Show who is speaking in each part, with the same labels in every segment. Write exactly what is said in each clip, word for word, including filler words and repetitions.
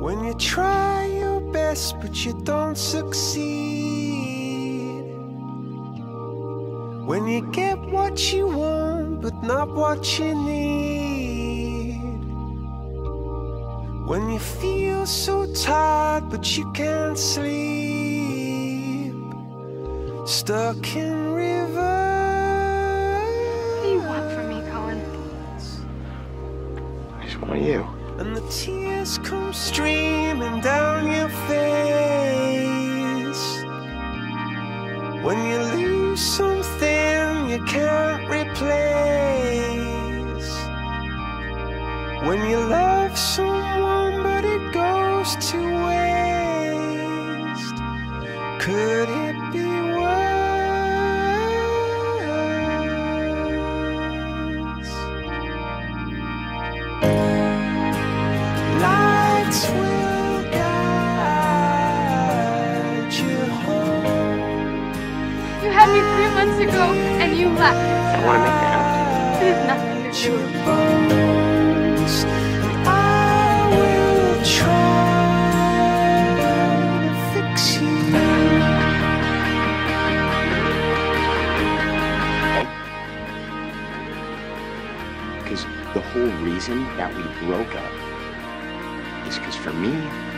Speaker 1: When you try your best but you don't succeed. When you get what you want but not what you need. When you feel so tired but you can't sleep. Stuck in rivers.
Speaker 2: What do you want from me, Cohen?
Speaker 3: I just want you.
Speaker 1: And the tears come streaming down your face. When you lose something you can't replace. When you love someone but it goes to waste. Could it be worse? Lights will guide you home.
Speaker 2: You had me three months ago, and you left.
Speaker 3: I want to make that up.
Speaker 2: It has nothing to do
Speaker 1: Your
Speaker 2: with you.
Speaker 1: bones, and I will try to fix you.
Speaker 3: Because the whole reason that we broke up is because for me,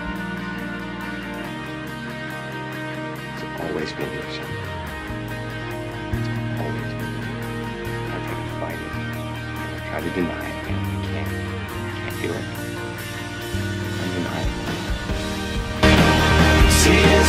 Speaker 3: it's always been your son. It's always been you. I try to fight it. I try to deny it. And I can't. I can't do it. Undeniable.
Speaker 1: Tears